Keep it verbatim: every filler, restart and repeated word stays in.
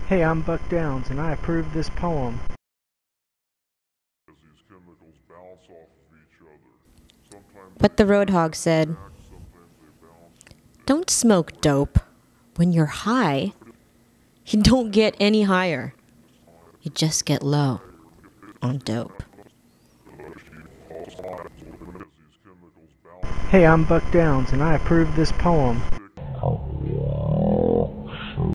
Hey, I'm Buck Downs, and I approve this poem. But the Roadhog said, "Don't smoke dope. When you're high, you don't get any higher. You just get low on dope." Hey, I'm Buck Downs, and I approve this poem.